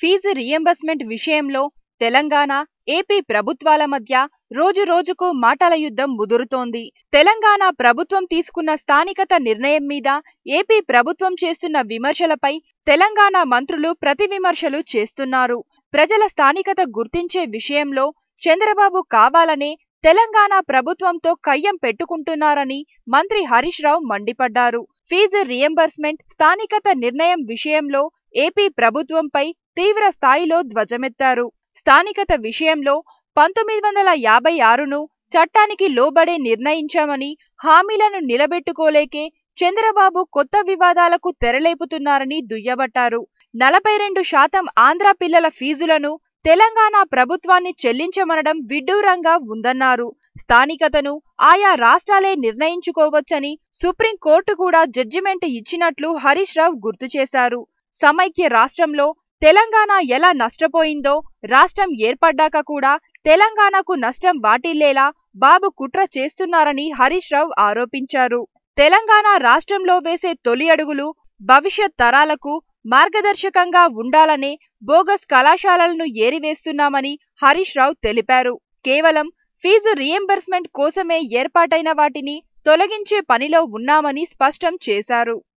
Fee reimbursement విషయంలో Telangana, AP ప్రభుత్వాల మధ్య రోజు రోజుకు మాటల యుద్ధం ముదురుతోంది. తెలంగాణ ప్రభుత్వం తీసుకున్న స్థానికత నిర్ణయం మీద ఏపీ ప్రభుత్వం చేస్తున్న విమర్శలపై తెలంగాణ మంత్రులు ప్రతి విమర్శలు చేస్తున్నారు. ప్రజల స్థానికత గుర్తించే విషయంలో చంద్రబాబు కావాలనే తెలంగాణ ప్రభుత్వంతో కయ్యం పెట్టుకుంటున్నారని మంత్రి హరీష్ రావు మండిపడ్డారు. ఫీజు రియంబర్స్మెంట్ స్థానికత నిర్ణయం విషయంలో ఏపీ ప్రభుత్వంపై తీవ్ర స్థాయిలో ధ్వజమెత్తారు. స్థానికత విషయంలో 1956ను చట్టానికి లోబడే నిర్ణయించామని హామీలను నిలబెట్టుకోలేకే చంద్రబాబు కొత్త వివాదాలకు తెరలేపుతున్నారని దుయ్యబట్టారు. 42% ఆంధ్ర పిల్లల ఫీజులను తెలంగాణ ప్రభుత్వాన్ని చెల్లించమనడం విడ్డూరంగా ఉందన్నారు. స్థానికతను ఆయా రాష్ట్రాలే నిర్ణయించుకోవచ్చని సుప్రీంకోర్టు కూడా జడ్జిమెంట్ ఇచ్చినట్లు హరీష్ రావు గుర్తు చేశారు. సమైక్య రాష్ట్రంలో తెలంగాణ ఎలా నష్టపోయిందో రాష్ట్రం ఏర్పడ్డాక కూడా తెలంగాణకు నష్టం వాటిల్లేలా బాబు కుట్ర చేస్తున్నారని హరీష్ రావు ఆరోపించారు. తెలంగాణ రాష్ట్రంలో వేసే తొలి అడుగులు భవిష్యత్ తరాలకు మార్గదర్శకంగా ఉండాలనే బోగస్ కళాశాలలను ఏరివేస్తున్నామని హరీష్ రావు తెలిపారు. కేవలం ఫీజు రియంబర్స్మెంట్ కోసమే ఏర్పాటైన వాటిని తొలగించే పనిలో ఉన్నామని స్పష్టం చేశారు.